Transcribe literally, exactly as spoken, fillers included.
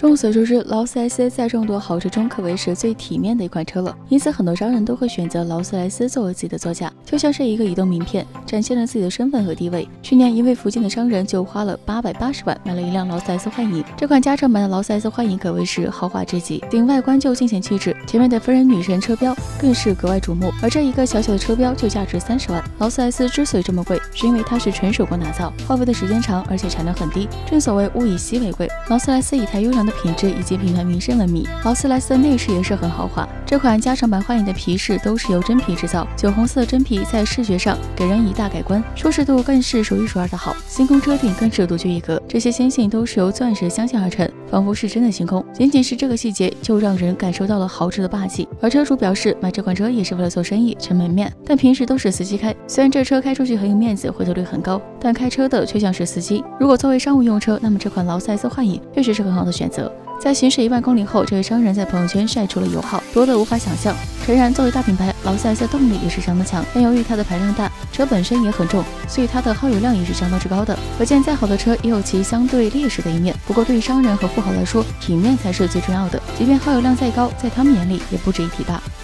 众所周知，劳斯莱斯在众多豪车中可谓是最体面的一款车了，因此很多商人都会选择劳斯莱斯作为自己的座驾，就像是一个移动名片，展现了自己的身份和地位。去年，一位福建的商人就花了八百八十万买了一辆劳斯莱斯幻影，这款加长版的劳斯莱斯幻影可谓是豪华至极，仅外观就尽显气质，前面的飞人女神车标更是格外瞩目，而这一个小小的车标就价值三十万。劳斯莱斯之所以这么贵，是因为它是纯手工打造，耗费的时间长，而且产量很低。正所谓物以稀为贵，劳斯莱斯以它优良的品质以及品牌名声闻名。劳斯莱斯的内饰也是很豪华，这款加长版幻影的皮饰都是由真皮制造，酒红色的真皮在视觉上给人一大改观，舒适度更是数一数二的好，星空车顶更是独具一格，这些星星都是由钻石镶嵌而成，仿佛是真的星空。仅仅是这个细节就让人感受到了豪车的霸气。而车主表示，买这款车也是为了做生意撑门面，但平时都是司机开，虽然这车开出去很有面子，回头率很高，但开车的却像是司机。如果作为商务用车，那么这款劳斯莱斯幻影确实是很好的选择。在行驶一万公里后，这位商人在朋友圈晒出了油耗，多得无法想象。诚然，作为大品牌，劳斯莱斯的动力也是相当强，但由于它的排量大，车本身也很重，所以它的耗油量也是相当之高的。可见，再好的车也有其相对劣势的一面。不过，对于商人和富豪来说，体面才是最重要的。即便耗油量再高，在他们眼里也不值一提吧。